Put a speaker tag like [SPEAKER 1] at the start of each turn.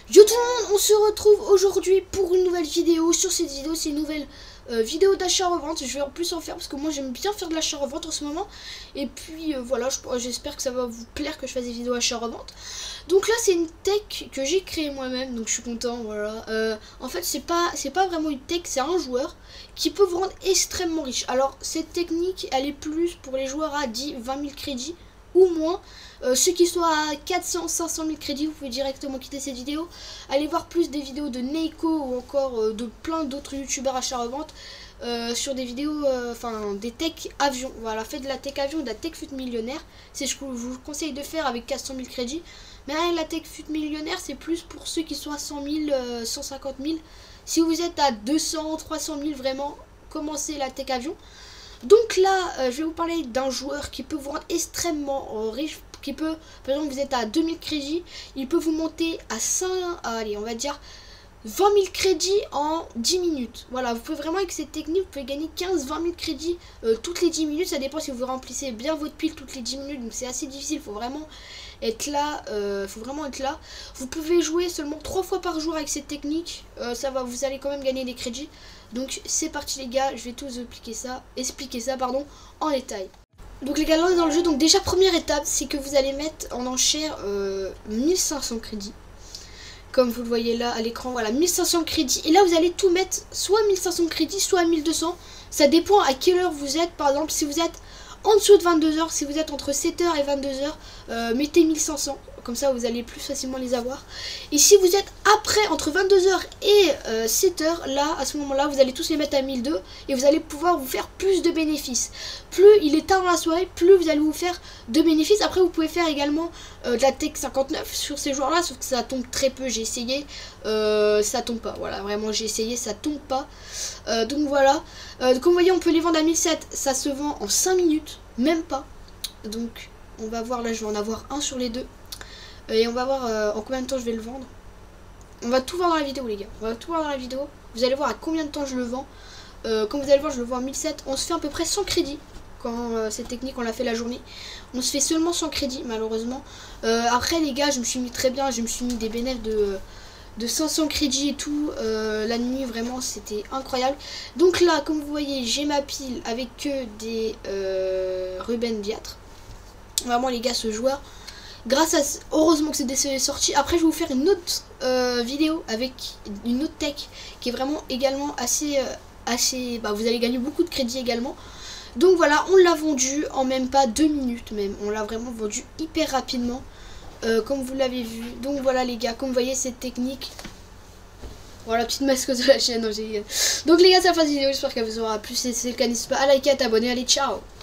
[SPEAKER 1] Yo tout le monde, on se retrouve aujourd'hui pour une nouvelle vidéo. Sur cette vidéo, c'est une nouvelle vidéo d'achat-revente. Je vais en plus en faire parce que moi j'aime bien faire de l'achat-revente en ce moment. Et puis voilà, j'espère que ça va vous plaire que je fasse des vidéos achat-revente. Donc là c'est une tech que j'ai créée moi-même, donc je suis content, voilà. En fait c'est pas vraiment une tech, c'est un joueur qui peut vous rendre extrêmement riche. Alors cette technique, elle est plus pour les joueurs à 10-20 000 crédits ou moins. Ceux qui sont à 400-500 000 crédits, vous pouvez directement quitter cette vidéo. Allez voir plus des vidéos de Neiko ou encore de plein d'autres youtubeurs achat-revente sur des vidéos, des tech avions. Voilà, faites de la tech avion, de la tech fut millionnaire. C'est ce que je vous conseille de faire avec 400 000 crédits. Mais là, la tech fut millionnaire, c'est plus pour ceux qui sont à 100 000, 150 000. Si vous êtes à 200, 300 000, vraiment, commencez la tech avion. Donc là, je vais vous parler d'un joueur qui peut vous rendre extrêmement riche. Qui peut, par exemple, vous êtes à 2000 crédits, il peut vous monter à 5, allez, on va dire 20 000 crédits en 10 minutes. Voilà, vous pouvez vraiment avec cette technique, vous pouvez gagner 15-20 000 crédits toutes les 10 minutes. Ça dépend si vous remplissez bien votre pile toutes les 10 minutes. Donc c'est assez difficile, il faut vraiment être là. Vous pouvez jouer seulement 3 fois par jour avec cette technique. Vous allez quand même gagner des crédits. Donc c'est parti les gars, je vais tout vous expliquer ça en détail. Donc les gars, là on est dans le jeu. Donc déjà première étape, c'est que vous allez mettre en enchère 1500 crédits. Comme vous le voyez là à l'écran, voilà, 1500 crédits. Et là vous allez tout mettre, soit 1500 crédits, soit 1200. Ça dépend à quelle heure vous êtes. Par exemple, si vous êtes en dessous de 22 h, si vous êtes entre 7 h et 22 h, mettez 1500. Comme ça vous allez plus facilement les avoir. Et si vous êtes après entre 22 h et 7 h, là à ce moment là vous allez tous les mettre à 1200 et vous allez pouvoir vous faire plus de bénéfices. Plus il est tard dans la soirée, plus vous allez vous faire de bénéfices. Après vous pouvez faire également de la tech 59 sur ces joueurs là, sauf que ça tombe très peu. J'ai essayé, ça tombe pas. Voilà, vraiment j'ai essayé, ça tombe pas. Donc voilà, comme vous voyez on peut les vendre à 1700. Ça se vend en 5 minutes, même pas. Donc on va voir, là je vais en avoir un sur les deux. Et on va voir en combien de temps je vais le vendre. On va tout voir dans la vidéo les gars. On va tout voir dans la vidéo. Vous allez voir à combien de temps je le vends. Comme vous allez voir, je le vends à 1700. On se fait à peu près 100 crédits. Quand cette technique on l'a fait la journée. On se fait seulement 100 crédits malheureusement. Après les gars, je me suis mis très bien. Je me suis mis des bénéfices de 500 crédits et tout. La nuit vraiment c'était incroyable. Donc là comme vous voyez, j'ai ma pile avec que des Ruben Diatre. Vraiment les gars, ce joueur, heureusement que c'est sorti. Après je vais vous faire une autre vidéo avec une autre tech qui est vraiment également assez vous allez gagner beaucoup de crédits également. Donc voilà, on l'a vendu en même pas 2 minutes même. On l'a vraiment vendu hyper rapidement comme vous l'avez vu. Donc voilà les gars, comme vous voyez cette technique. Voilà, petite mascotte de la chaîne. Donc les gars, c'est la fin de la vidéo, j'espère qu'elle vous aura plu. Si c'est le cas, n'hésitez pas à liker, à t'abonner. Allez, ciao.